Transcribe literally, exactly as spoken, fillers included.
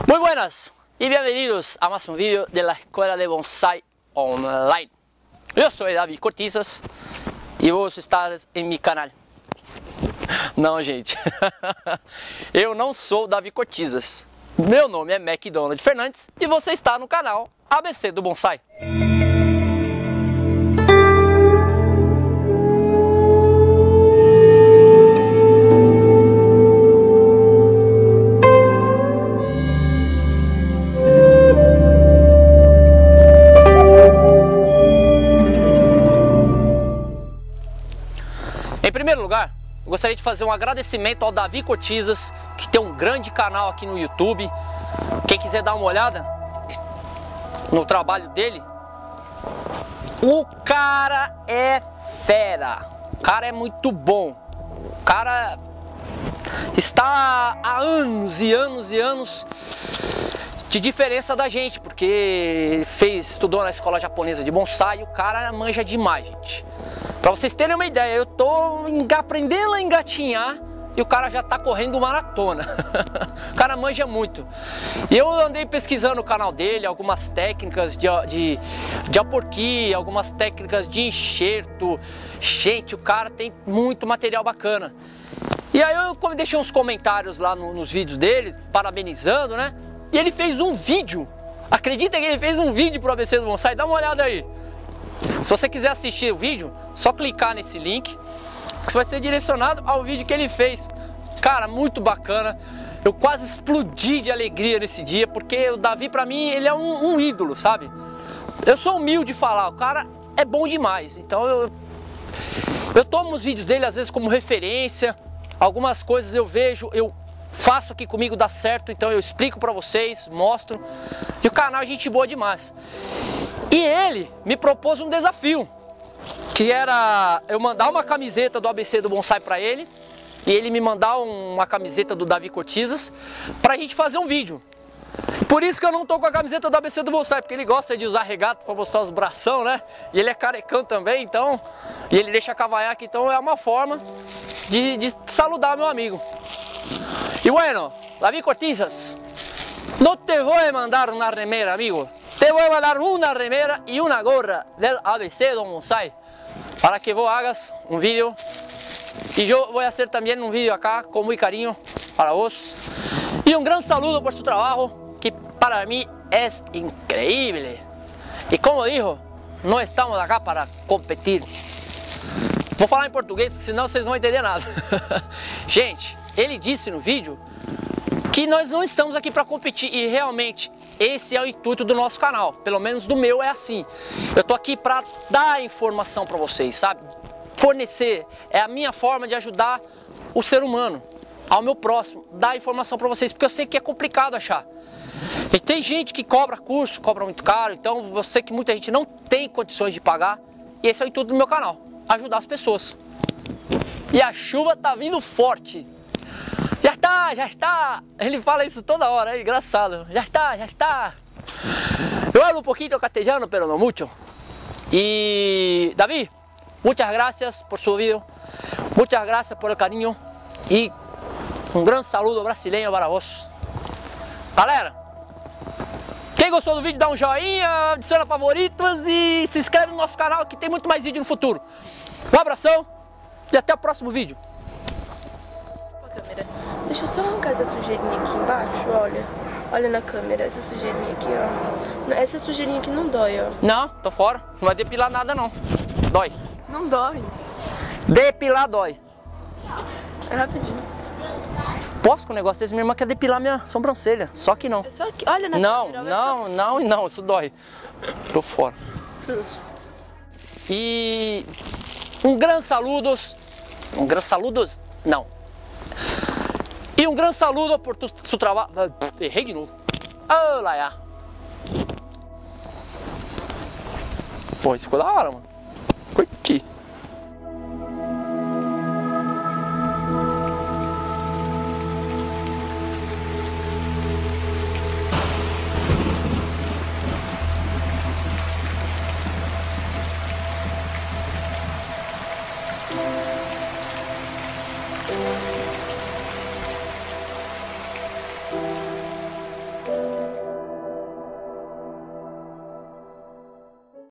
Muy buenas y bienvenidos a más un vídeo de la Escuela de Bonsai Online. Eu sou Davi Cortizas e vos estás em meu canal. Não, gente, eu não sou Davi Cortizas. Meu nome é McDonald Fernandes e você está no canal A B C do Bonsai. Em primeiro lugar, eu gostaria de fazer um agradecimento ao Davi Cortizas, que tem um grande canal aqui no YouTube. Quem quiser dar uma olhada no trabalho dele, o cara é fera, o cara é muito bom, o cara está há anos e anos e anos de diferença da gente, porque fez, estudou na escola japonesa de bonsai e o cara manja demais, gente. Pra vocês terem uma ideia, eu tô aprendendo a engatinhar e o cara já tá correndo maratona. O cara manja muito. E eu andei pesquisando o canal dele, algumas técnicas de, de, de aporqui, algumas técnicas de enxerto. Gente, o cara tem muito material bacana. E aí eu deixei uns comentários lá no, nos vídeos dele, parabenizando, né? E ele fez um vídeo. Acredita que ele fez um vídeo pro A B C do Bonsai? Dá uma olhada aí. Se você quiser assistir o vídeo, só clicar nesse link, que você vai ser direcionado ao vídeo que ele fez. Cara, muito bacana. Eu quase explodi de alegria nesse dia, porque o Davi, pra mim, ele é um, um ídolo, sabe? Eu sou humilde de falar, o cara é bom demais. Então eu, eu tomo os vídeos dele, às vezes, como referência. Algumas coisas eu vejo, eu faço aqui comigo, dá certo, então eu explico pra vocês, mostro. E o canal é gente boa demais. E ele me propôs um desafio, que era eu mandar uma camiseta do A B C do Bonsai para ele, e ele me mandar uma camiseta do Davi Cortizas, pra gente fazer um vídeo. Por isso que eu não tô com a camiseta do A B C do Bonsai, porque ele gosta de usar regata para mostrar os bração, né? E ele é carecão também, então, e ele deixa cavanhaque, então é uma forma de, de saludar meu amigo. E bueno, Davi Cortizas, não te vou mandar uma remera, amigo. Te voy a mandar una remera y una gorra del A B C do Bonsai para que vos hagas un vídeo y yo voy a hacer también un vídeo acá con muy cariño para vos y un gran saludo por su trabajo que para mí es increíble y como dijo, no estamos acá para competir. Vou falar em português, senão vocês não vão entender nada. Gente, ele disse no vídeo que nós não estamos aqui para competir e realmente esse é o intuito do nosso canal, pelo menos do meu é assim. Eu tô aqui para dar informação para vocês, sabe? Fornecer, é a minha forma de ajudar o ser humano, ao meu próximo, dar informação para vocês, porque eu sei que é complicado achar. E tem gente que cobra curso, cobra muito caro, então eu sei que muita gente não tem condições de pagar e esse é o intuito do meu canal, ajudar as pessoas. E a chuva tá vindo forte. Já está, já está. Ele fala isso toda hora, é engraçado. Já está, já está. Eu hablo um pouquinho castellano, pero no mucho. E Davi, muchas gracias por su vídeo. Muchas gracias por el cariño. E um grande saludo brasileiro para vós. Galera, quem gostou do vídeo, dá um joinha, adiciona favoritos e se inscreve no nosso canal que tem muito mais vídeo no futuro. Um abração e até o próximo vídeo. Câmera. Deixa eu só arrancar essa sujeirinha aqui embaixo, olha. Olha na câmera, essa sujeirinha aqui, ó. Essa sujeirinha aqui não dói, ó. Não, tô fora. Não vai depilar nada, não. Dói. Não dói. Depilar dói. É rapidinho. Posso com um negócio desse? Minha irmã quer depilar minha sobrancelha. Só que não. É só aqui. Olha na não, câmera. Não, não, não, não. Isso dói. Tô fora. E um grande saludos. Um grande saludos? Não. E um grande saludo por tu, seu trabalho. Errei de novo. Olá, já. Pô, isso ficou da hora, mano. Curti.